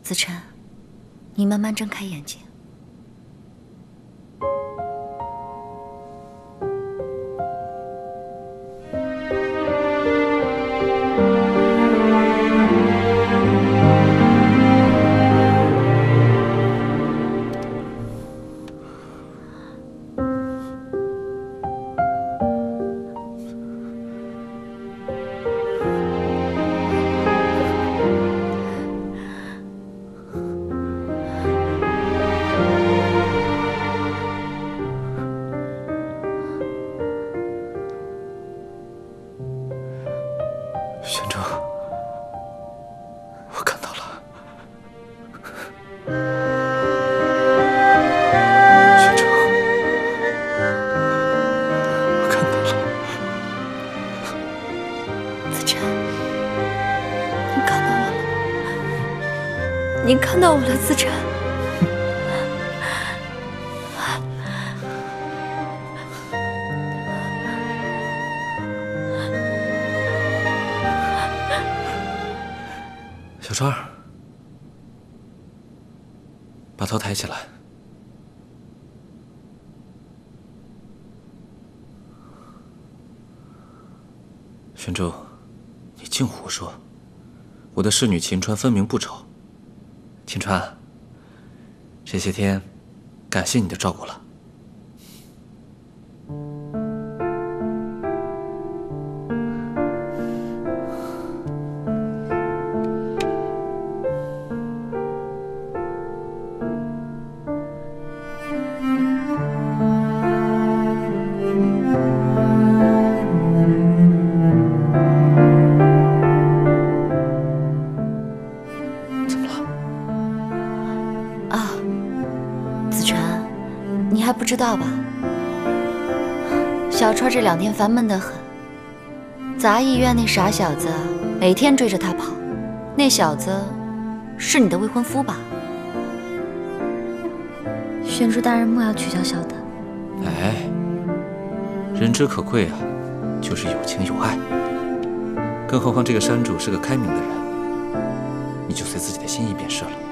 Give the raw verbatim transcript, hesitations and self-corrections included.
子辰，你慢慢睁开眼睛。 玄州，我看到了。玄州，我看到了。 子辰，你看到我了，你看到我了，子辰。 小川儿，把头抬起来。玄州，你净胡说！我的侍女秦川分明不丑。秦川，这些天感谢你的照顾了。 不知道吧？小川这两天烦闷得很。杂役院那傻小子每天追着他跑，那小子是你的未婚夫吧？ 玄珠大人莫要取笑小的。 哎，人之可贵啊，就是有情有爱。更何况这个山主是个开明的人，你就随自己的心意便是了。